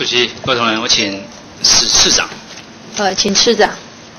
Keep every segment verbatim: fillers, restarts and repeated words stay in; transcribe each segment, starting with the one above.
主席、各位同仁，我请市市长。 呃，请市长。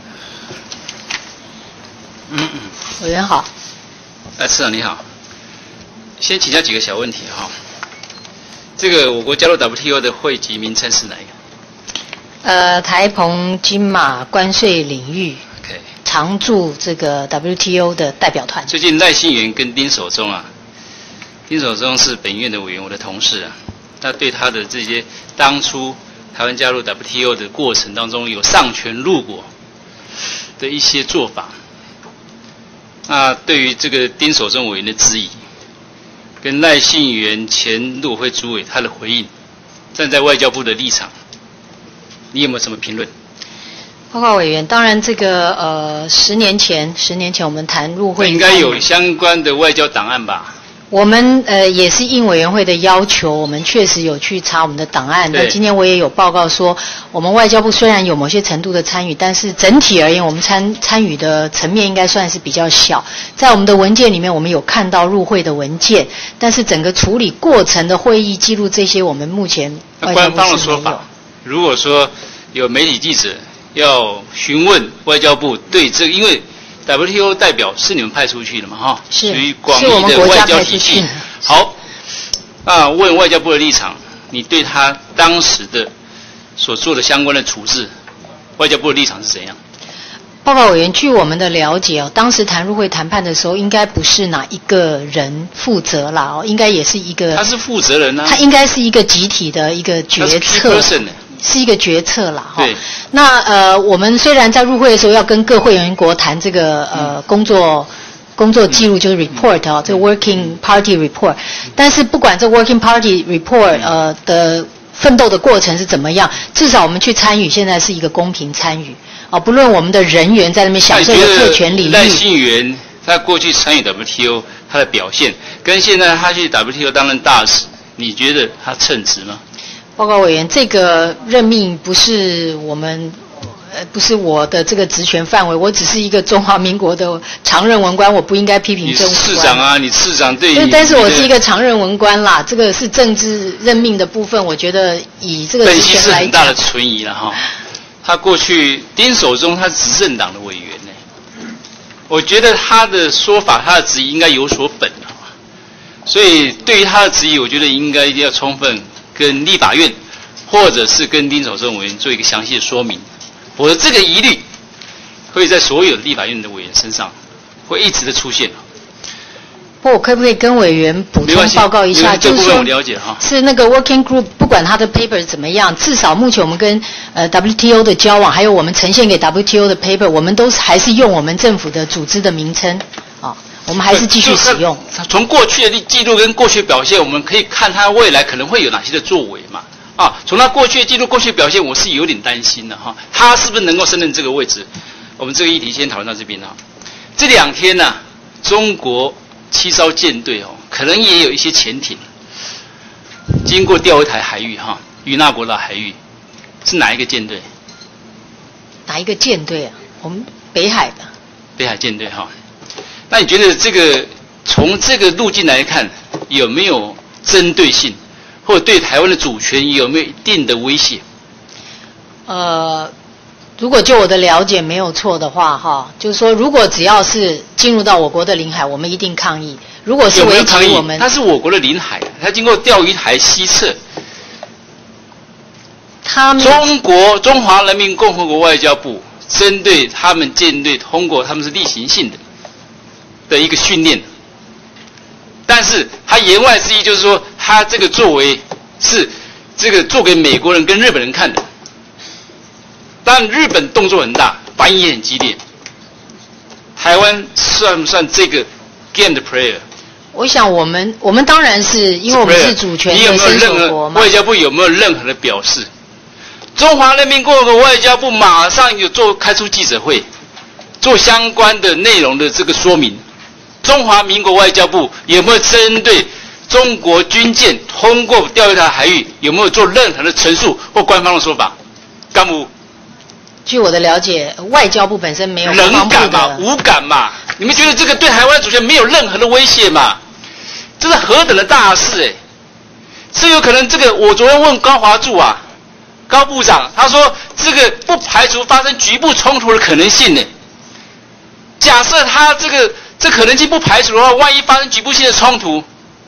嗯嗯。 委员好。 哎，市长你好。先请教几个小问题哈。这个我国加入 W T O 的会籍名称是哪一个？ 呃，台澎金马关税领域。 OK。 常驻这个 W T O 的代表团。 最近赖信元跟丁守中啊，丁守中是本院的委员，我的同事啊。那对他的这些当初台湾加入 W T O 的过程当中有丧权辱国的一些做法，那对于这个丁守中委员的质疑，跟赖信元前陆委会主委他的回应，站在外交部的立场，你有没有什么评论？ 报告委员，当然这个呃，十年前，十年前我们谈入会， 应该有相关的外交档案吧？ 我们呃也是应委员会的要求，我们确实有去查我们的档案。那今天我也有报告说，我们外交部虽然有某些程度的参与，但是整体而言，我们参参与的层面应该算是比较小。在我们的文件里面，我们有看到入会的文件，但是整个处理过程的会议记录这些，我们目前外交部是没有。官方的说法， 如果说有媒体记者要询问外交部对这个，因为 W T O 代表是你们派出去的嘛，哈， 是属于广义的外交体系。好，啊，问外交部的立场，你对他当时的所做的相关的处置，外交部的立场是怎样？ 报告委员，据我们的了解哦，当时谈入会谈判的时候，应该不是哪一个人负责啦哦，应该也是一个。 他是负责人啊。 他应该是一个集体的一个决策。是一个决策啦，哈。 对。 那呃，我们虽然在入会的时候要跟各会员国谈这个呃工作工作记录，就是 report 啊、嗯，这个 working party report，、嗯、但是不管这 working party report 呃的奋斗的过程是怎么样，至少我们去参与，现在是一个公平参与啊，不论我们的人员在那边享受的特权领域。 赖信元他过去参与 W T O 他的表现，跟现在他去 W T O 担任大使，你觉得他称职吗？ 报告委员，这个任命不是我们，呃，不是我的这个职权范围，我只是一个中华民国的常任文官，我不应该批评政府。 你市长啊，你市长对。 但但是我是一个常任文官啦，这个是政治任命的部分，我觉得以这个职权来讲。本席是很大的存疑了哈。他过去丁守中他是执政党的委员呢，我觉得他的说法，他的质疑应该有所本啊，所以对于他的质疑，我觉得应该一定要充分跟立法院，或者是跟丁守中委员做一个详细的说明，否则这个疑虑会在所有的立法院的委员身上会一直的出现。 不，我可不可以跟委员补充报告一下？ 就是说，我了解哈， 是那个 working group， 不管他的 paper 怎么样，至少目前我们跟呃 W T O 的交往，还有我们呈现给 W T O 的 paper， 我们都是还是用我们政府的组织的名称啊。我们还是继续使用。 从过去的记录跟过去表现，我们可以看他未来可能会有哪些的作为嘛？啊，从他过去的记录、过去表现，我是有点担心的哈。他是不是能够胜任这个位置？我们这个议题先讨论到这边哈。这两天呢、啊，中国七艘舰队哦，可能也有一些潜艇经过钓鱼台海域哈，与那国的海域，是哪一个舰队？ 哪一个舰队啊？我们北海的。 北海舰队哈。那你觉得这个从这个路径来看，有没有针对性，或者对台湾的主权有没有一定的威胁？ 呃，如果就我的了解没有错的话，哈，就是说，如果只要是进入到我国的领海，我们一定抗议；如果是危及我们， 它是我国的领海，它经过钓鱼台西侧， 他们中国中华人民共和国外交部针对他们舰队通过，他们是例行性的。的一个训练，但是他言外之意就是说，他这个作为是这个做给美国人跟日本人看的。但日本动作很大，反应也很激烈。台湾算不算这个 game 的 player？ 我想我们我们当然是因为我们是主权的伸手国嘛。 外交部有没有任何的表示？中华人民共和国外交部马上有做开出记者会，做相关的内容的这个说明。中华民国外交部有没有针对中国军舰通过钓鱼台海域，有没有做任何的陈述或官方的说法？干部？ 据我的了解，外交部本身没有。 冷感嘛，无感嘛？你们觉得这个对台湾主权没有任何的威胁嘛？这是何等的大事哎！是有可能这个，我昨天问高华柱啊， 高部长他说这个不排除发生局部冲突的可能性呢。假设他这个这可能性不排除的话，万一发生局部性的冲突，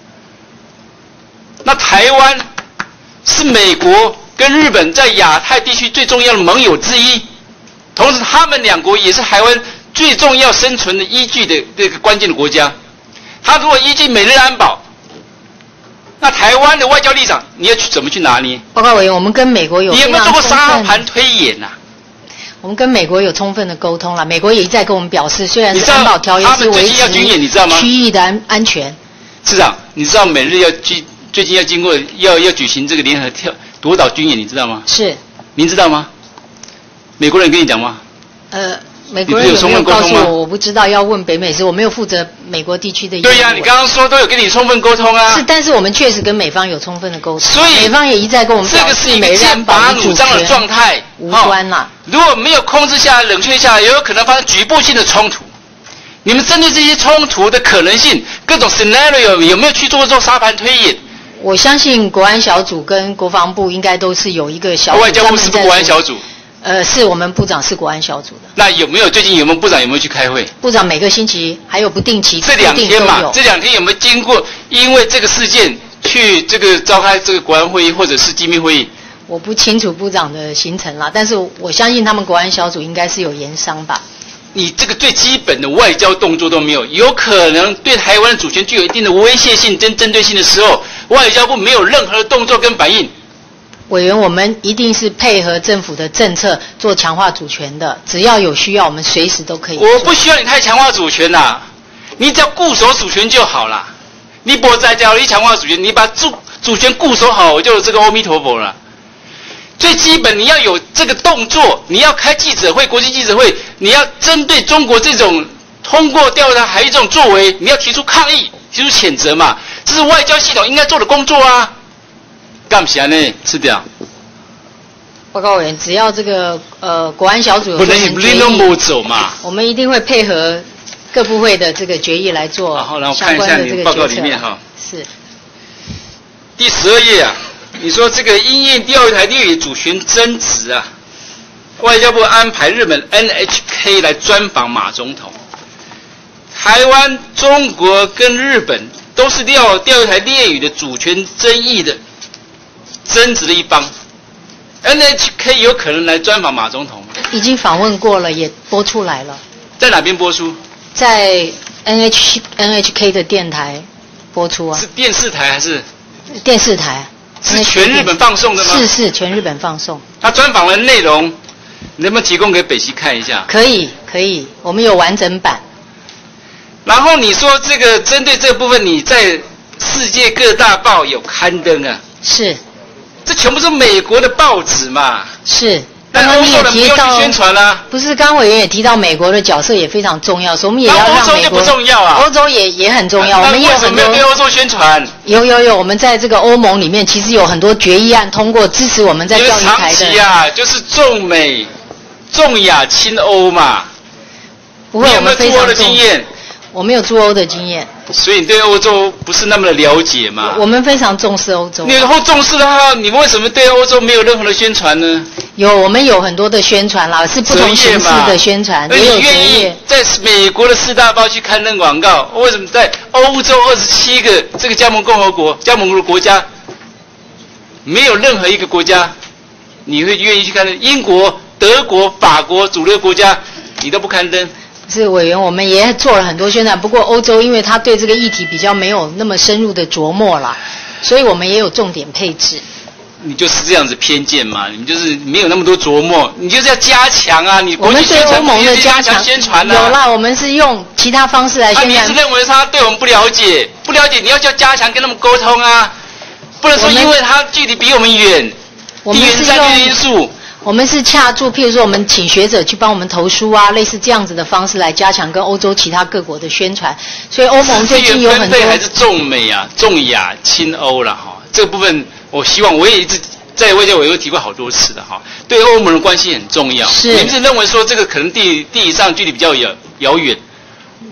那台湾是美国跟日本在亚太地区最重要的盟友之一，同时他们两国也是台湾最重要生存的依据的这个关键的国家。他如果依据美日安保，那台湾的外交立场你要去怎么去拿捏？ 报告委员，我们跟美国有你有没有做过沙盘推演啊？ 我们跟美国有充分的沟通了，美国也一再跟我们表示，虽然是安保条约是维持区域的安安全。 市长，你知道美日要最最近要经过要要举行这个联合跳夺岛军演，你知道吗？ 是。 您知道吗？美国人跟你讲吗？ 呃。美国人有没有告诉我？我不知道，要问北美时，我没有负责美国地区的。 对呀、啊，你刚刚说都有跟你充分沟通啊。 是，但是我们确实跟美方有充分的沟通。 所以美方也一再跟我们表示， 这个是一个剑拔弩张的状态， 无关啦、 哦。如果没有控制下来、冷却下来，也有可能发生局部性的冲突。你们针对这些冲突的可能性，各种 scenario 有没有去做做沙盘推演？ 我相信国安小组跟国防部应该都是有一个小组。 外交部是不是国安小组？ 呃，是我们部长是国安小组的。 那有没有最近有没有部长有没有去开会？ 部长每个星期还有不定期， 这两天嘛，这两天有没有经过因为这个事件去这个召开这个国安会议或者是机密会议？ 我不清楚部长的行程啦，但是我相信他们国安小组应该是有研商吧。 你这个最基本的外交动作都没有，有可能对台湾的主权具有一定的威胁性跟针对性的时候，外交部没有任何的动作跟反应。 委员，我们一定是配合政府的政策做强化主权的，只要有需要，我们随时都可以。 我不需要你太强化主权啦，你只要固守主权就好啦。你不在家，你强化主权，你把主主权固守好，我就有这个阿弥陀佛了。最基本你要有这个动作，你要开记者会、国际记者会，你要针对中国这种通过调查海域这种作为，你要提出抗议、提出谴责嘛，这是外交系统应该做的工作啊。干啥呢？吃掉。 报告委员，只要这个呃国安小组有不能不能都不走嘛， 我们一定会配合各部会的这个决议来做相关的这个决策。然后看一下你报告里面哈， 是第十二页啊，你说这个因应钓鱼台列屿主权争执啊，外交部安排日本 N H K 来专访马总统。台湾、中国跟日本都是钓钓鱼台列屿的主权争议的争执的一方。N H K 有可能来专访马总统吗？ 已经访问过了，也播出来了。 在哪边播出？ 在 N H N H K 的电台播出啊。 是电视台还是？ 电视台。 是全日本放送的吗？ 是是，全日本放送。 他专访的内容，你能不能提供给北溪看一下？ 可以可以，我们有完整版。 然后你说这个针对这部分，你在世界各大报有刊登啊？ 是。 这全部是美国的报纸嘛？ 是。 但欧洲人不用去宣传啦、啊。 不是，刚刚委员也提到美国的角色也非常重要，所以我们也要让美国。 欧洲就不重要啊。 欧洲也也很重要，我们也有很多。 为什么没有对欧洲宣传？ 有有有，我们在这个欧盟里面，其实有很多决议案通过，支持我们在钓鱼台的。 长期啊，就是重美、重亚、亲欧嘛。 不会，我们非常你有没有驻欧的经验？ 我没有驻欧的经验， 所以你对欧洲不是那么的了解嘛？ 我们非常重视欧洲。 你如果重视的话，你为什么对欧洲没有任何的宣传呢？ 有，我们有很多的宣传啦，是不同形式的宣传，也有愿意在美国的四大报去刊登广告，为什么在欧洲二十七个这个加盟共和国、加盟的国家，没有任何一个国家你会愿意去刊登？英国、德国、法国主流国家，你都不刊登？ 是委员，我们也做了很多宣传，不过欧洲因为他对这个议题比较没有那么深入的琢磨啦，所以我们也有重点配置。 你就是这样子偏见嘛？你们就是没有那么多琢磨，你就是要加强啊！你我们对欧盟的加强宣传啊， 有啦，我们是用其他方式来宣传。 啊、你是认为他对我们不了解，不了解你要叫加强跟他们沟通啊，不能说因为他距离比我们远，地缘战略因素。 我们是恰注，譬如说我们请学者去帮我们投书啊，类似这样子的方式来加强跟欧洲其他各国的宣传。所以欧盟最近有很多还是重美啊、重亚、亲欧啦哈。这个部分我希望我也一直在外交委员会提过好多次的哈，对欧盟的关系很重要。 是， 您是认为说这个可能地地理上距离比较遥遥远？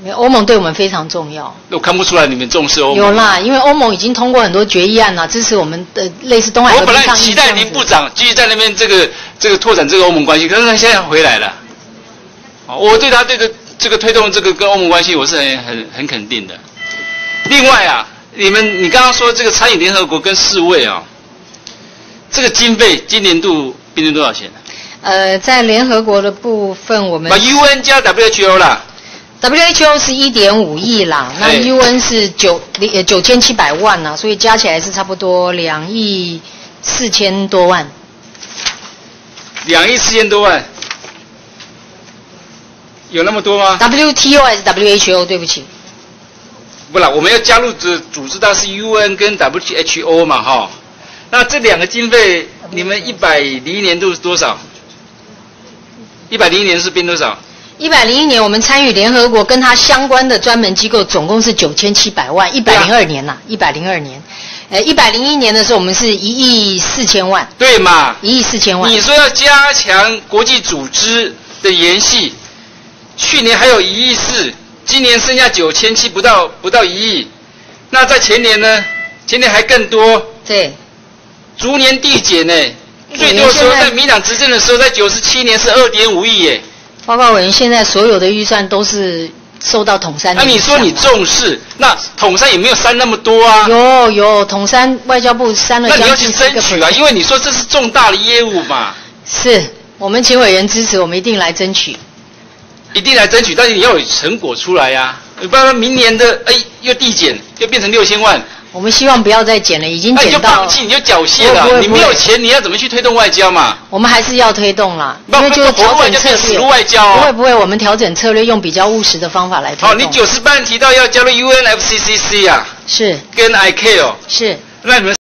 欧盟对我们非常重要。 我看不出来你们重视欧盟。 有啦，因为欧盟已经通过很多决议案啦，支持我们的类似东海和平抗议。 我本来期待林部长继续在那边这个这个拓展这个欧盟关系，可是他现在回来了。我对他这个这个推动这个跟欧盟关系，我是很很很肯定的。另外啊，你们你刚刚说这个参与联合国跟世卫啊，这个经费今年度编成多少钱？ 呃，在联合国的部分，我们把 U N 加 W H O 啦。 W H O 是一点五亿啦，那 U N 是九呃九千七百万啦，所以加起来是差不多两亿四千多万。 两亿四千多万，有那么多吗 ？W T O 还是 W H O？ 对不起， 不啦，我们要加入的组织，它是 U N 跟 W H O 嘛，哈。那这两个经费，你们一百零一年度是多少？一百零一年是编多少？ 一百零一年我们参与联合国跟它相关的专门机构总共是九千七百万，一百零二年呐，一百零二年，呃，一百零一年的时候我们是一亿四千万， 对嘛？ 一亿四千万。 你说要加强国际组织的联系，去年还有一亿四，今年剩下九千七，不到不到一亿，那在前年呢？前年还更多， 对， 逐年递减呢。最多的时候在民党执政的时候，在九十七年是二点五亿耶。 报告委员，现在所有的预算都是受到统三的影响。 那、啊、你说你重视，那统三也没有删那么多啊。 有有，统三外交部删了将近。 那你要去争取啊，因为你说这是重大的业务嘛。 是我们请委员支持，我们一定来争取。 一定来争取，但是你要有成果出来呀、啊，要不然明年的哎又递减，又变成六千万。我们希望不要再减了，已经减到。 那你就放弃，你就缴械了。你没有钱，你要怎么去推动外交嘛？ 我们还是要推动啦，因为就是调整策略。 死路外交、哦。 不会不会，我们调整策略，用比较务实的方法来推动。 好，你九十班提到要加入 U N F C C C 啊， 是， 跟 I C A O 是， 那你们。